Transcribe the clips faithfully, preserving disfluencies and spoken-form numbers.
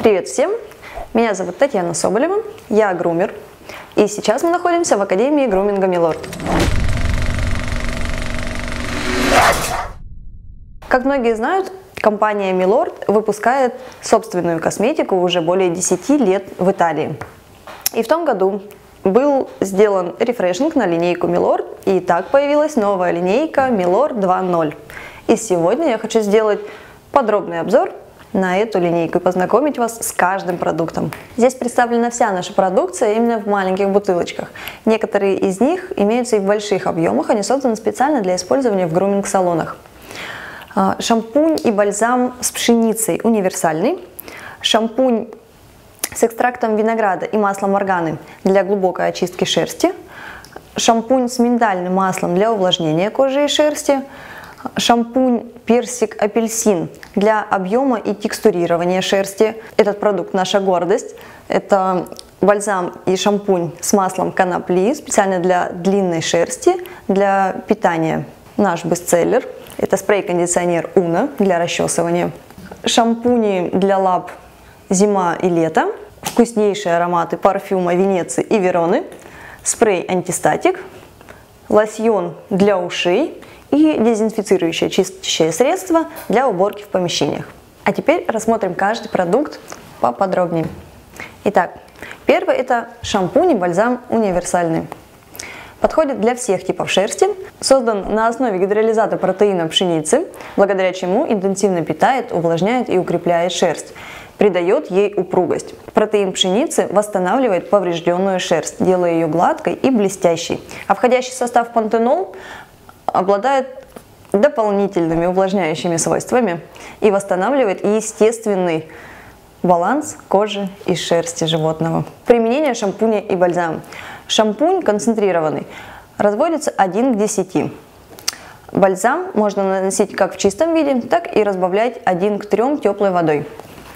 Привет всем! Меня зовут Татьяна Соболева, я грумер, и сейчас мы находимся в Академии груминга Милорд. Как многие знают, компания Милорд выпускает собственную косметику уже более десяти лет в Италии. И в том году был сделан рефрешинг на линейку Милорд, и так появилась новая линейка Милорд два ноль. И сегодня я хочу сделать подробный обзор на эту линейку и познакомить вас с каждым продуктом. Здесь представлена вся наша продукция именно в маленьких бутылочках. Некоторые из них имеются и в больших объемах, они созданы специально для использования в груминг-салонах. Шампунь и бальзам с пшеницей универсальный. Шампунь с экстрактом винограда и маслом органы для глубокой очистки шерсти. Шампунь с миндальным маслом для увлажнения кожи и шерсти. Шампунь персик-апельсин для объема и текстурирования шерсти. Этот продукт наша гордость. Это бальзам и шампунь с маслом конопли, специально для длинной шерсти, для питания. Наш бестселлер. Это спрей-кондиционер Уна для расчесывания. Шампуни для лап зима и лето. Вкуснейшие ароматы парфюма Венеции и Вероны. Спрей антистатик. Лосьон для ушей. И дезинфицирующее чистящее средство для уборки в помещениях. А теперь рассмотрим каждый продукт поподробнее. Итак, первый это шампунь и бальзам универсальный. Подходит для всех типов шерсти, создан на основе гидролизата протеина пшеницы, благодаря чему интенсивно питает, увлажняет и укрепляет шерсть, придает ей упругость. Протеин пшеницы восстанавливает поврежденную шерсть, делая ее гладкой и блестящей. А входящий в состав пантенол обладает дополнительными увлажняющими свойствами и восстанавливает естественный баланс кожи и шерсти животного. Применение шампуня и бальзама. Шампунь концентрированный разводится один к десяти. Бальзам можно наносить как в чистом виде, так и разбавлять один к трём теплой водой.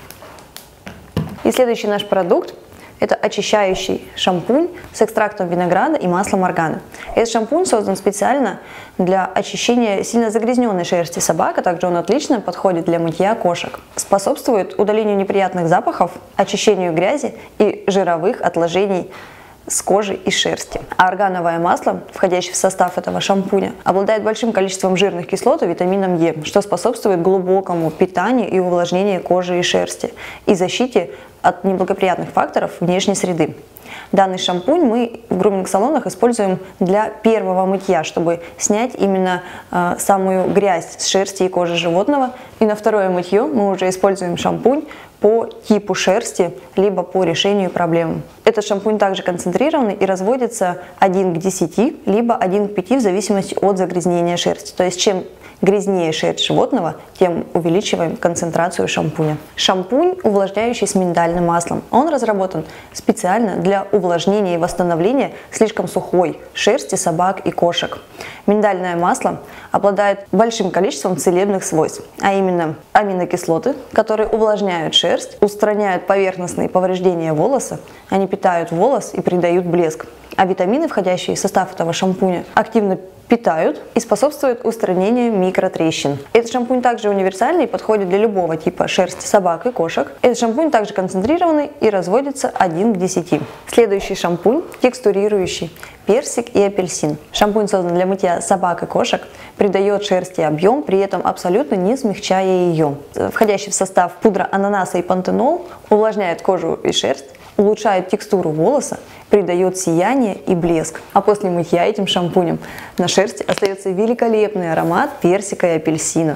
И следующий наш продукт – это очищающий шампунь с экстрактом винограда и маслом органы. Этот шампунь создан специально для очищения сильно загрязненной шерсти собак, а также он отлично подходит для мытья кошек. Способствует удалению неприятных запахов, очищению грязи и жировых отложений с кожи и шерсти. А органовое масло, входящее в состав этого шампуня, обладает большим количеством жирных кислот и витамином Е, что способствует глубокому питанию и увлажнению кожи и шерсти и защите от неблагоприятных факторов внешней среды. Данный шампунь мы в груминг-салонах используем для первого мытья, чтобы снять именно э, самую грязь с шерсти и кожи животного. И на второе мытье мы уже используем шампунь по типу шерсти, либо по решению проблем. Этот шампунь также концентрированный и разводится один к десяти, либо один к пяти в зависимости от загрязнения шерсти. То есть чем грязнее шерсть животного, тем увеличиваем концентрацию шампуня. Шампунь, увлажняющий с миндальным маслом. Он разработан специально для увлажнения и восстановления слишком сухой шерсти собак и кошек. Миндальное масло обладает большим количеством целебных свойств, а именно аминокислоты, которые увлажняют шерсть, устраняют поверхностные повреждения волоса, они питают волос и придают блеск. А витамины, входящие в состав этого шампуня, активно питают и способствуют устранению микротрещин. Этот шампунь также универсальный и подходит для любого типа шерсти собак и кошек. Этот шампунь также концентрированный и разводится один к десяти. Следующий шампунь текстурирующий персик и апельсин. Шампунь создан для мытья собак и кошек, придает шерсти объем, при этом абсолютно не смягчая ее. Входящий в состав пудра ананаса и пантенол увлажняет кожу и шерсть, улучшает текстуру волоса, придает сияние и блеск. А после мытья этим шампунем на шерсти остается великолепный аромат персика и апельсина.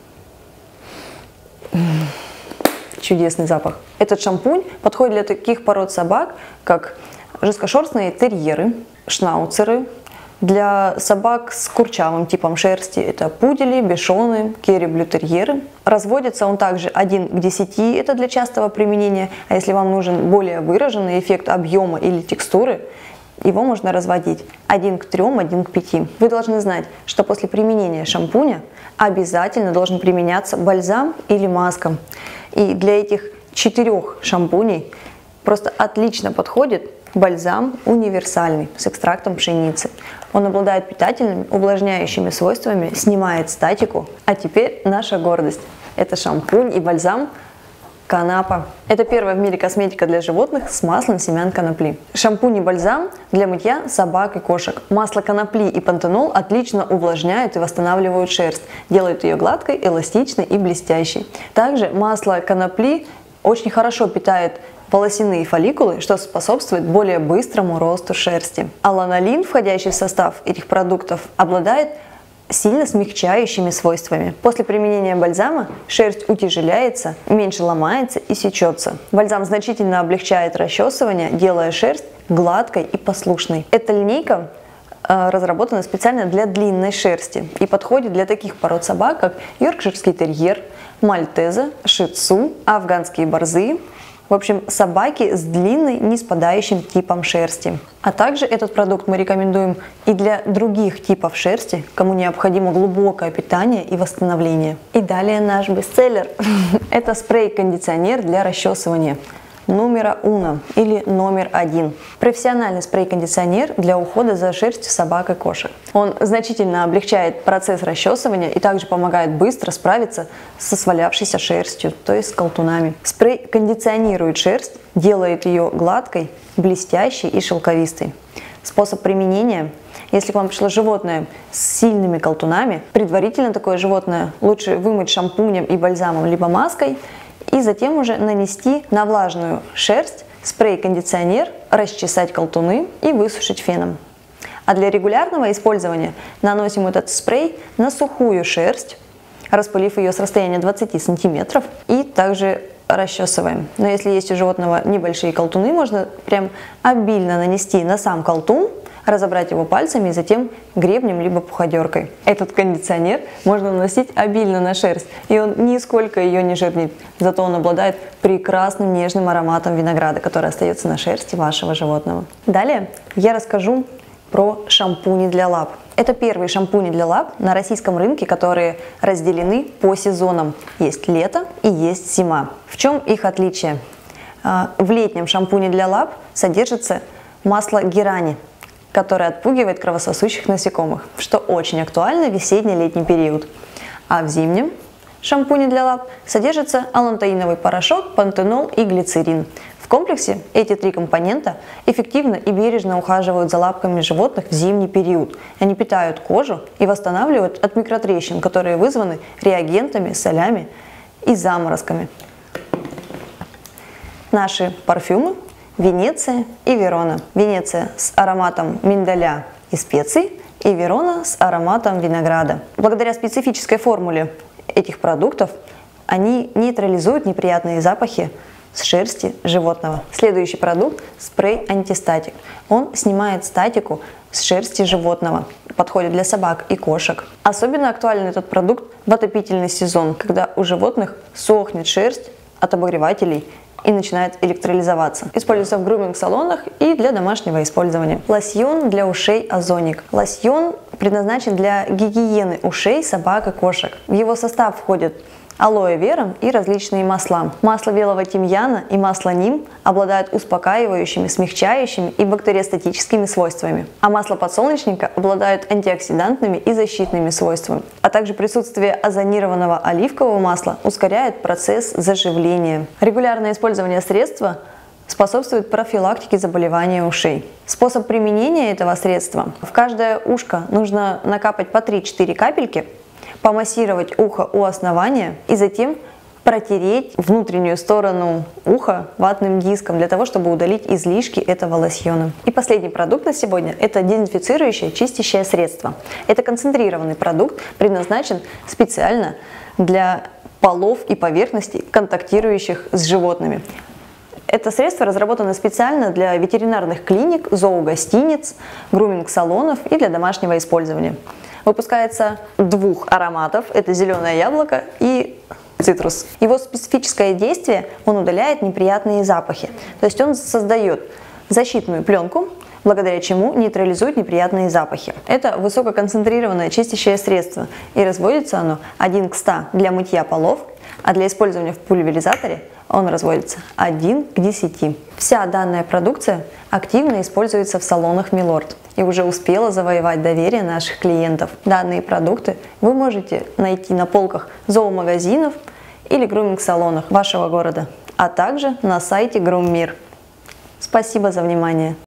Чудесный запах. Этот шампунь подходит для таких пород собак, как жесткошерстные терьеры, шнауцеры. Для собак с курчавым типом шерсти это пудели, бишоны, керри-блю-терьеры. Разводится он также один к десяти, это для частого применения. А если вам нужен более выраженный эффект объема или текстуры, его можно разводить один к трём, один к пяти. Вы должны знать, что после применения шампуня обязательно должен применяться бальзам или маска. И для этих четырех шампуней просто отлично подходит бальзам универсальный с экстрактом пшеницы. Он обладает питательными, увлажняющими свойствами, снимает статику. А теперь наша гордость. Это шампунь и бальзам Канапа. Это первая в мире косметика для животных с маслом семян конопли. Шампунь и бальзам для мытья собак и кошек. Масло конопли и пантенол отлично увлажняют и восстанавливают шерсть, делают ее гладкой, эластичной и блестящей. Также масло конопли очень хорошо питает волосяные фолликулы, что способствует более быстрому росту шерсти. А ланолин, входящий в состав этих продуктов, обладает сильно смягчающими свойствами. После применения бальзама шерсть утяжеляется, меньше ломается и сечется. Бальзам значительно облегчает расчесывание, делая шерсть гладкой и послушной. Эта линейка э, разработана специально для длинной шерсти и подходит для таких пород собак, как йоркширский терьер, мальтеза, ши-тсу, афганские борзые. В общем, собаки с длинной, не спадающим типом шерсти. А также этот продукт мы рекомендуем и для других типов шерсти, кому необходимо глубокое питание и восстановление. И далее наш бестселлер. Это спрей-кондиционер для расчесывания. Номера уно или номер один. Профессиональный спрей-кондиционер для ухода за шерстью собак и кошек. Он значительно облегчает процесс расчесывания и также помогает быстро справиться со свалявшейся шерстью, то есть с колтунами. Спрей кондиционирует шерсть, делает ее гладкой, блестящей и шелковистой. Способ применения. Если к вам пришло животное с сильными колтунами, предварительно такое животное лучше вымыть шампунем и бальзамом либо маской, и затем уже нанести на влажную шерсть спрей-кондиционер, расчесать колтуны и высушить феном. А для регулярного использования наносим этот спрей на сухую шерсть, распылив ее с расстояния двадцати сантиметров, и также расчесываем. Но если есть у животного небольшие колтуны, можно прям обильно нанести на сам колтун, разобрать его пальцами и затем гребнем либо пуходеркой. Этот кондиционер можно наносить обильно на шерсть, и он нисколько ее не жирнит. Зато он обладает прекрасным нежным ароматом винограда, который остается на шерсти вашего животного. Далее я расскажу про шампуни для лап. Это первые шампуни для лап на российском рынке, которые разделены по сезонам. Есть лето и есть зима. В чем их отличие? В летнем шампуне для лап содержится масло герани, которое отпугивает кровососущих насекомых, что очень актуально в весенне-летний период. А в зимнем шампуне для лап содержится алантаиновый порошок, пантенол и глицерин. В комплексе эти три компонента эффективно и бережно ухаживают за лапками животных в зимний период. Они питают кожу и восстанавливают от микротрещин, которые вызваны реагентами, солями и заморозками. Наши парфюмы Венеция и Верона. Венеция с ароматом миндаля и специй, и Верона с ароматом винограда. Благодаря специфической формуле этих продуктов они нейтрализуют неприятные запахи с шерсти животного. Следующий продукт – спрей-антистатик. Он снимает статику с шерсти животного. Подходит для собак и кошек. Особенно актуален этот продукт в отопительный сезон, когда у животных сохнет шерсть от обогревателей и начинает электролизоваться. Используется в груминг-салонах и для домашнего использования. Лосьон для ушей Озоник. Лосьон предназначен для гигиены ушей собак и кошек. В его состав входят алоэ вера и различные масла. Масло белого тимьяна и масло ним обладают успокаивающими, смягчающими и бактериостатическими свойствами. А масло подсолнечника обладает антиоксидантными и защитными свойствами. А также присутствие озонированного оливкового масла ускоряет процесс заживления. Регулярное использование средства способствует профилактике заболевания ушей. Способ применения этого средства. В каждое ушко нужно накапать по три-четыре капельки, помассировать ухо у основания и затем протереть внутреннюю сторону уха ватным диском для того, чтобы удалить излишки этого лосьона. И последний продукт на сегодня – это дезинфицирующее чистящее средство. Это концентрированный продукт, предназначен специально для полов и поверхностей, контактирующих с животными. Это средство разработано специально для ветеринарных клиник, зоогостиниц, груминг-салонов и для домашнего использования. Выпускается двух ароматов, это зеленое яблоко и цитрус. Его специфическое действие, он удаляет неприятные запахи, то есть он создает защитную пленку, благодаря чему нейтрализует неприятные запахи. Это высококонцентрированное чистящее средство, и разводится оно один к ста для мытья полов, а для использования в пульверизаторе он разводится один к десяти. Вся данная продукция активно используется в салонах Милорд и уже успела завоевать доверие наших клиентов. Данные продукты вы можете найти на полках зоомагазинов или груминг-салонах вашего города. а также на сайте Грум Мир. Спасибо за внимание!